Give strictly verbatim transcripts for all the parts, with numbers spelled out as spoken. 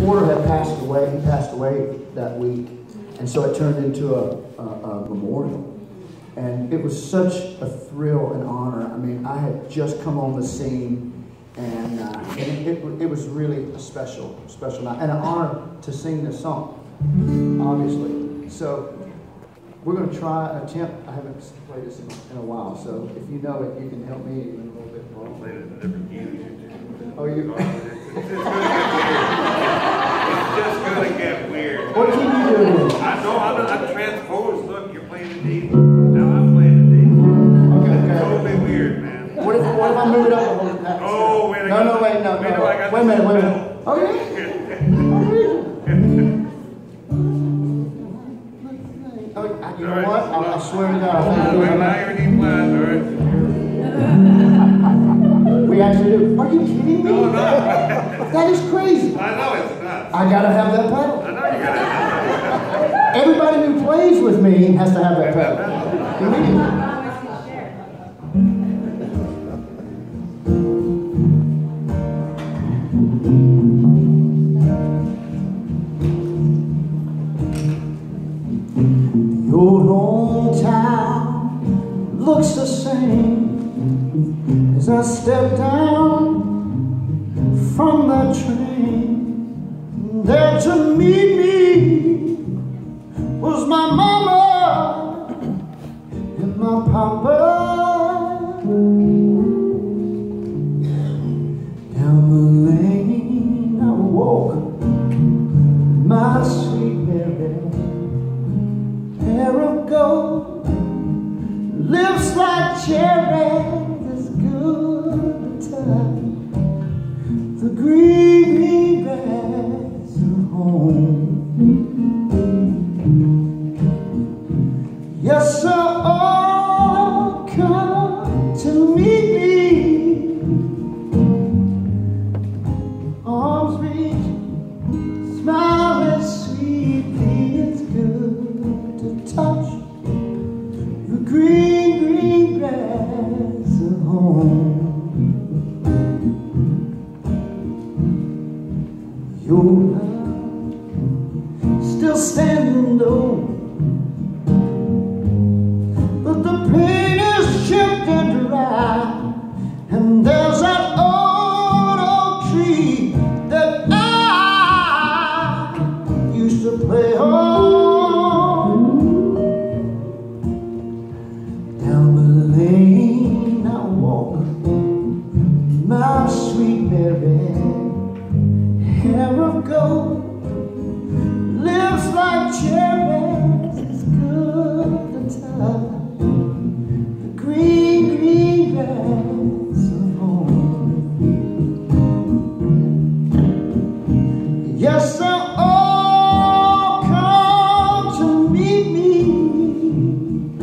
reporter had passed away. He passed away that week. And so it turned into a, a, a memorial. And it was such a thrill and honor. I mean, I had just come on the scene, and, uh, and it, it, it was really a special, special night. And an honor to sing this song, obviously. So we're going to try, attempt, I haven't played this in, in a while, so if you know it, you can help me even a little bit more. I'll play it in a different key. Oh, you? It's just going to get weird. What key you doing? I know, I'm, I'm transposed. Look, you're playing in D. Now I'm playing in D. Okay, okay. It's totally weird, man. What if, what if I move it up a little bit? Oh, wait a No, no, wait, no, wait, no. no, I got Wait a minute, wait a this minute. Oh, yeah? Oh, yeah. You know All right. what? I, I swear to God, I Uh, think right now you're in E flat, all right? we actually do. Are you kidding me? No, no. That is crazy. I know it's nuts. I gotta have that pedal. I know you got it. Everybody who plays with me has to have that pedal. Immediately. Your hometown looks the same as I step down from the train. There to meet me was my mama and my papa. Down the lane I walk, my sweet Mary. Hair of gold, lips like cherries, as good to touch the green, green grass of home. Yes, sir, all come to meet me, arms reach, smiling sweetly, it's good to touch the green, green grass of home. Your love still standing low, but the pain is chipped and dry, and there's that old oak tree that I used to play on. Down the lane I walk, my sweet Mary. Hair of gold, lips like cherries, it's good to touch the green, green grass of home. Yes, they'll all come to meet me,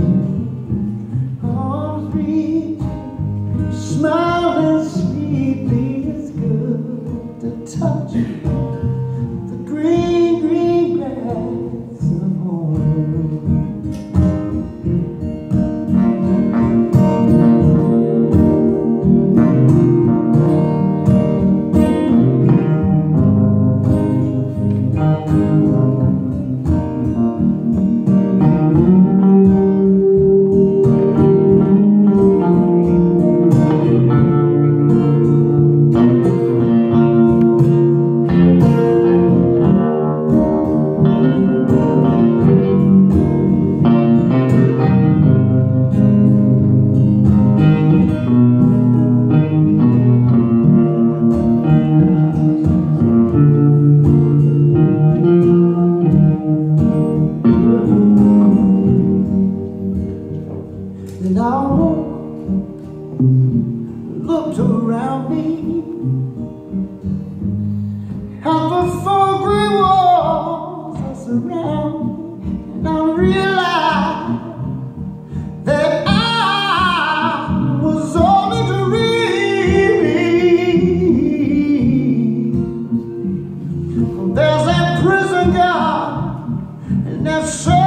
arms reach, smiling sweetly, it's good to touch the green, green grass of home. And I looked around me at the four gray walls that surround me, and I realized that I was only dreaming. There's that prison guard and that